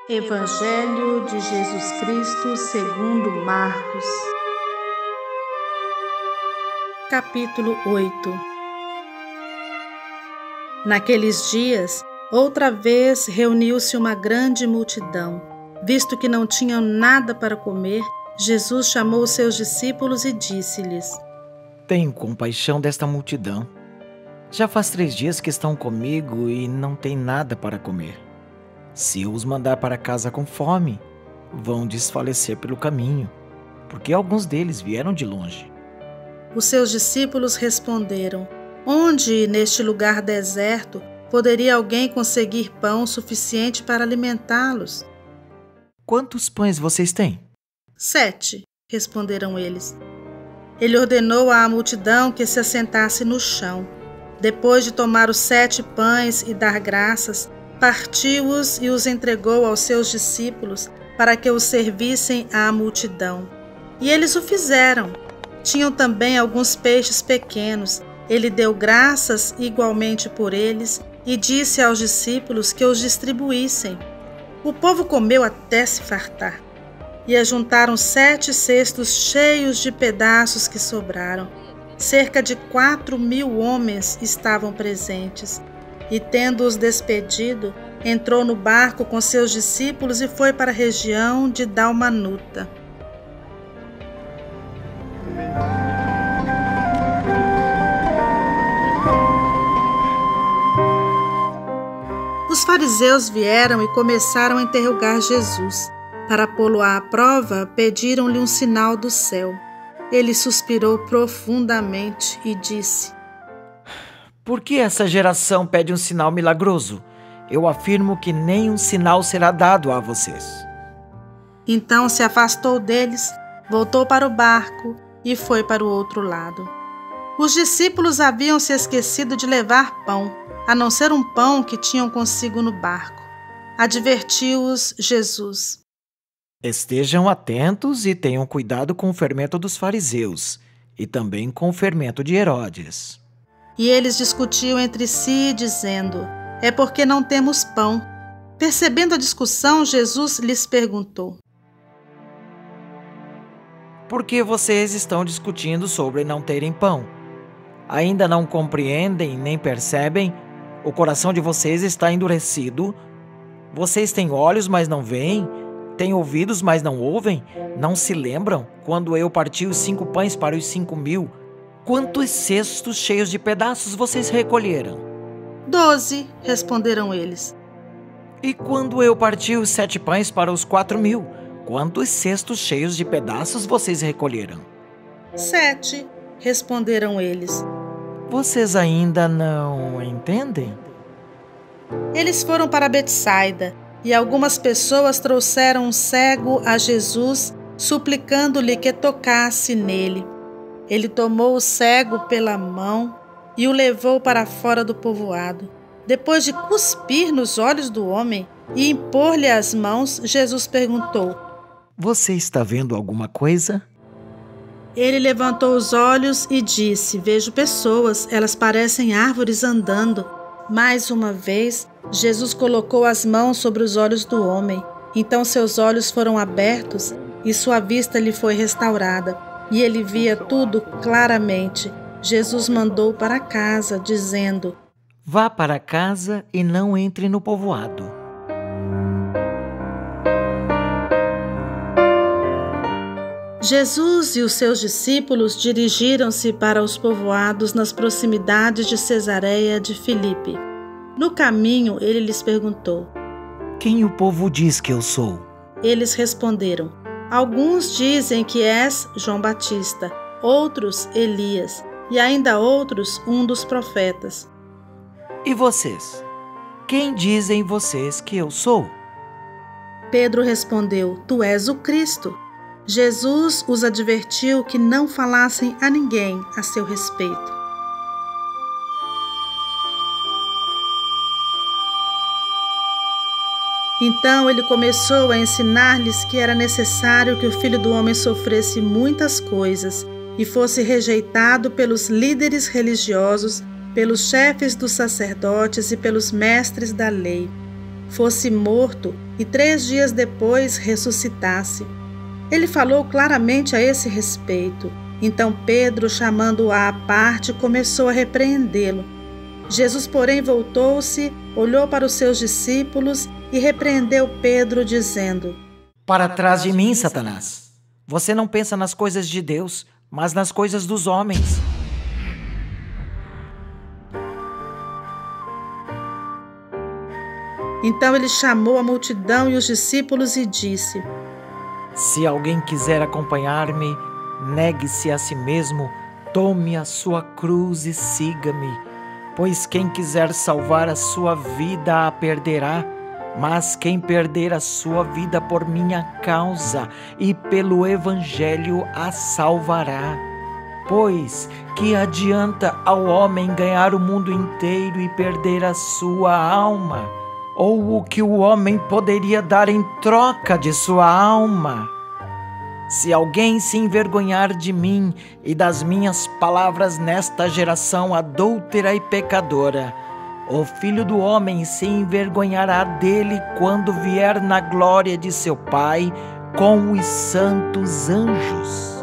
Evangelho de Jesus Cristo segundo Marcos. Capítulo 8. Naqueles dias, outra vez reuniu-se uma grande multidão. Visto que não tinham nada para comer, Jesus chamou os seus discípulos e disse-lhes: Tenho compaixão desta multidão. Já faz 3 dias que estão comigo e não têm nada para comer. Se eu os mandar para casa com fome, vão desfalecer pelo caminho, porque alguns deles vieram de longe. Os seus discípulos responderam: Onde, neste lugar deserto, poderia alguém conseguir pão suficiente para alimentá-los? Quantos pães vocês têm? 7, responderam eles. Ele ordenou à multidão que se assentasse no chão. Depois de tomar os 7 pães e dar graças, partiu-os e os entregou aos seus discípulos para que os servissem à multidão. E eles o fizeram. Tinham também alguns peixes pequenos. Ele deu graças igualmente por eles e disse aos discípulos que os distribuíssem. O povo comeu até se fartar. E ajuntaram 7 cestos cheios de pedaços que sobraram. Cerca de 4.000 homens estavam presentes. E, tendo-os despedido, entrou no barco com seus discípulos e foi para a região de Dalmanuta. Os fariseus vieram e começaram a interrogar Jesus. Para pô-lo à prova, pediram-lhe um sinal do céu. Ele suspirou profundamente e disse: Por que essa geração pede um sinal milagroso? Eu afirmo que nenhum sinal será dado a vocês. Então se afastou deles, voltou para o barco e foi para o outro lado. Os discípulos haviam se esquecido de levar pão, a não ser um pão que tinham consigo no barco. Advertiu-os Jesus: Estejam atentos e tenham cuidado com o fermento dos fariseus e também com o fermento de Herodes. E eles discutiam entre si, dizendo: É porque não temos pão. Percebendo a discussão, Jesus lhes perguntou: Por que vocês estão discutindo sobre não terem pão? Ainda não compreendem nem percebem? O coração de vocês está endurecido? Vocês têm olhos, mas não veem? Têm ouvidos, mas não ouvem? Não se lembram quando eu parti os 5 pães para os 5.000? Quantos cestos cheios de pedaços vocês recolheram? 12, responderam eles. E quando eu parti os 7 pães para os 4.000, quantos cestos cheios de pedaços vocês recolheram? 7, responderam eles. Vocês ainda não entendem? Eles foram para Betsaida, e algumas pessoas trouxeram um cego a Jesus, suplicando-lhe que tocasse nele. Ele tomou o cego pela mão e o levou para fora do povoado. Depois de cuspir nos olhos do homem e impor-lhe as mãos, Jesus perguntou: Você está vendo alguma coisa? Ele levantou os olhos e disse: Vejo pessoas, elas parecem árvores andando. Mais uma vez, Jesus colocou as mãos sobre os olhos do homem. Então seus olhos foram abertos e sua vista lhe foi restaurada. E ele via tudo claramente. Jesus mandou para casa, dizendo: Vá para casa e não entre no povoado. Jesus e os seus discípulos dirigiram-se para os povoados nas proximidades de Cesareia de Filipe. No caminho, ele lhes perguntou: Quem o povo diz que eu sou? Eles responderam: Alguns dizem que és João Batista, outros Elias, e ainda outros um dos profetas. E vocês? Quem dizem vocês que eu sou? Pedro respondeu: Tu és o Cristo. Jesus os advertiu que não falassem a ninguém a seu respeito. Então ele começou a ensinar-lhes que era necessário que o Filho do Homem sofresse muitas coisas e fosse rejeitado pelos líderes religiosos, pelos chefes dos sacerdotes e pelos mestres da lei, fosse morto e 3 dias depois ressuscitasse. Ele falou claramente a esse respeito. Então Pedro, chamando-o à parte, começou a repreendê-lo. Jesus, porém, voltou-se, olhou para os seus discípulos e repreendeu Pedro, dizendo: Para trás de mim, Satanás! Você não pensa nas coisas de Deus, mas nas coisas dos homens. Então ele chamou a multidão e os discípulos e disse: Se alguém quiser acompanhar-me, negue-se a si mesmo, tome a sua cruz e siga-me. Pois quem quiser salvar a sua vida a perderá, mas quem perder a sua vida por minha causa e pelo Evangelho a salvará. Pois que adianta ao homem ganhar o mundo inteiro e perder a sua alma? Ou o que o homem poderia dar em troca de sua alma? Se alguém se envergonhar de mim e das minhas palavras nesta geração adúltera e pecadora, o Filho do Homem se envergonhará dele quando vier na glória de seu Pai com os santos anjos.